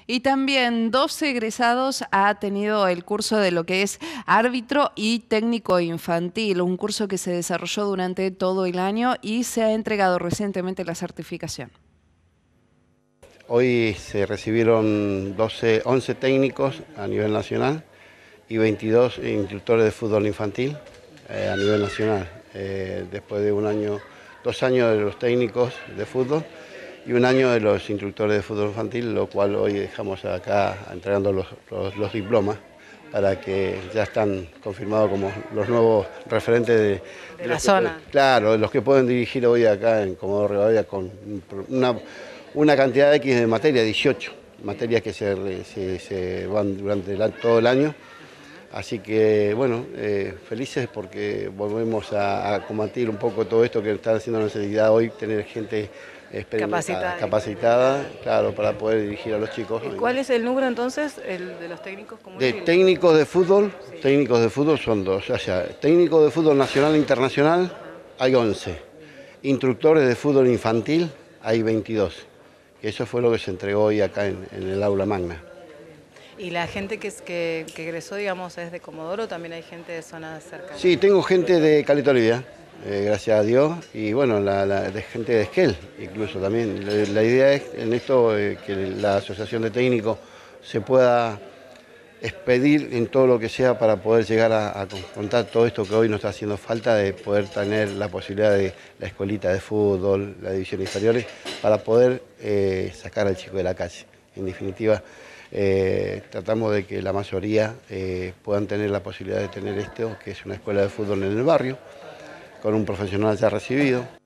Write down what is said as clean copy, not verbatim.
Y también 12 egresados ha tenido el curso de lo que es árbitro y técnico infantil, un curso que se desarrolló durante todo el año y se ha entregado recientemente la certificación. Hoy se recibieron 11 técnicos a nivel nacional y 22 instructores de fútbol infantil a nivel nacional. Después de 2 años de los técnicos de fútbol y 1 año de los instructores de fútbol infantil, lo cual hoy dejamos acá entregando los diplomas para que ya están confirmados como los nuevos referentes De la zona. Claro, los que pueden dirigir hoy acá en Comodoro Rivadavia con una cantidad X de materias, 18 materias que se van durante todo el año. Así que, bueno, felices porque volvemos a combatir un poco todo esto que está haciendo necesidad hoy, tener gente capacitada, claro, para poder dirigir a los chicos. ¿Y cuál es el número entonces, el de los técnicos comunes? De técnicos de fútbol, sí. Técnicos de fútbol son 2, o sea, técnicos de fútbol nacional e internacional hay 11, instructores de fútbol infantil hay 22, eso fue lo que se entregó hoy acá en el aula magna. ¿Y la gente que egresó, digamos, es de Comodoro, también hay gente de zonas cercanas? Sí, tengo gente de Caleta Olivia, gracias a Dios, y bueno, de gente de Esquel incluso también. La idea es en esto que la asociación de técnicos se pueda expedir en todo lo que sea para poder llegar a contar todo esto que hoy nos está haciendo falta, de poder tener la posibilidad de la escuelita de fútbol, la división inferiores, para poder sacar al chico de la calle. En definitiva, tratamos de que la mayoría puedan tener la posibilidad de tener esto, que es una escuela de fútbol en el barrio, con un profesional ya recibido.